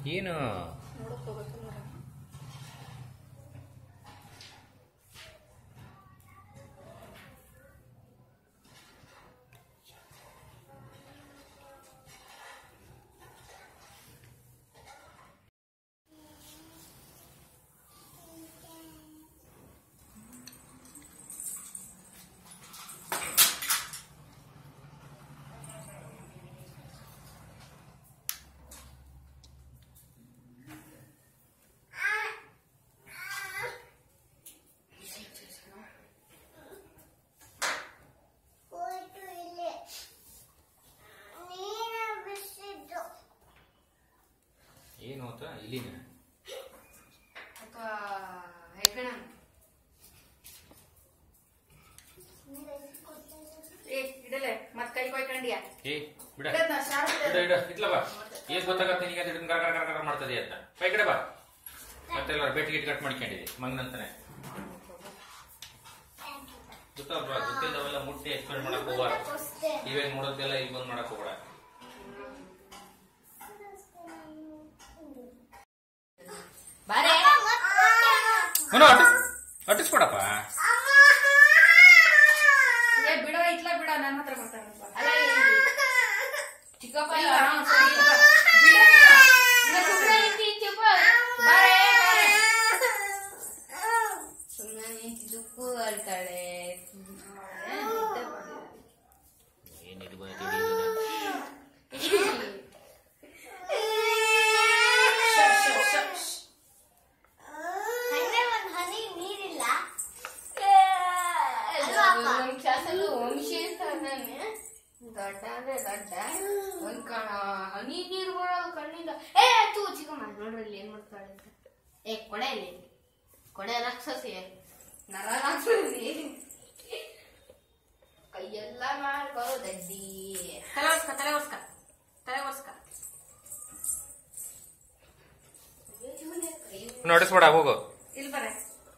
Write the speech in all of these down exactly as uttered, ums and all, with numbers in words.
ಏನು ಏನು ಅಂತ ಇಲ್ಲಿನ ಇಡಲೆ ಮತ್ ಕೈ ಕೊಯ್ಕೊಂಡಿಯ ಏ ಬಿಡ ಬಿಡ ಬಿಡ ಇಟ್ಲ ಬಾ ಏನ್ ಗೊತ್ತಾಗತ್ತೆ ನಿನಗೆ ಅಂತ ಗರ ಗರ ಗರ ಮಾಡ್ತದೆ ಅಂತ ಕೈ ಕಡೆ ಬಾ ಮತ್ತೆಲ್ಲ ಬೆಟ್ಟಿ ಗಿಟ್ ಕಟ್ ಮಾಡ್ಕೊಂಡಿದೆ ಮಂಗನಂತಾನೆ ಗೊತ್ತಾಗ್ಬಾ ಗೊತ್ತಿದ್ದವೆಲ್ಲ ಮುಟ್ಟಿ ಎಕ್ಸ್ಪೆರಿಮೆಂಟ್ ಮಾಡಕ್ ಹೋಗ್ಬಾರ್ದು ಇವಾಗ ನೋಡೋದೆಲ್ಲ ಈಗ ಬಂದ್ ಮಾಡಕ್ ಹೋಗ್ಬೇಡ ಅಟ್ಟಿಸ್ಕೊಡಪ್ಪ ಬಿಡ ಇಟ್ಲ ಬಿಡ ನನ್ನ ಹತ್ರ ಮಾತಾಡ ಚಿಕ್ಕಪ್ಪ ದುಕ್ಕು ಅಳ್ತಾಳೆ ಏನಿದು ದೊಡ್ಡ ಅಂದ್ರೆ ದೊಡ್ಡ ಒಂದ್ ಕಣ ಹನಿ ನೀರು ಬರೋದು ಕಣ್ಣಿಂದ ಏ ತೂ ಚಿಕ್ಕಮ್ಮ ನೋಡ್ರಲ್ಲಿ ಏನ್ ಮಾಡ್ತಾಳೆ ಅಂತ ಏ ಕೊಡೆ ಇಲ್ಲಿ ಕೊಡೆ ರಾಕ್ಷಸಿ ನರ ರಾಕ್ಷಸಿ ಕೈಯೆಲ್ಲ ಮಾಡ್ಕೋ ದಡ್ಡಿ ತಲೆ ಒರ್ಸ್ಕ ತಲೆ ಒರ್ಸ್ಕ ತಲೆ ಒರ್ಸ್ಕ ನೋಡಿಸ್ಬೇಡ ಹೋಗು ಇಲ್ಲಿ ಬರ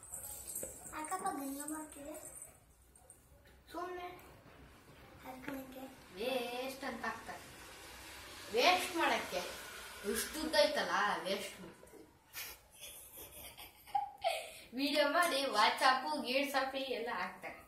ಸುಮ್ಮನೆ ವೇಸ್ಟ್ ಅಂತ ಆಗ್ತಾರೆ ವೇಸ್ಟ್ ಮಾಡಕ್ಕೆ ಇಷ್ಟುದ್ದ ಐತಲ್ಲ ವೇಸ್ಟ್ ವಿಡಿಯೋ ಮಾಡಿ ವಾಟ್ಸಪ್ ಗೀಟ್ಸಪ್ ಎಲ್ಲ ಹಾಕ್ತಾರೆ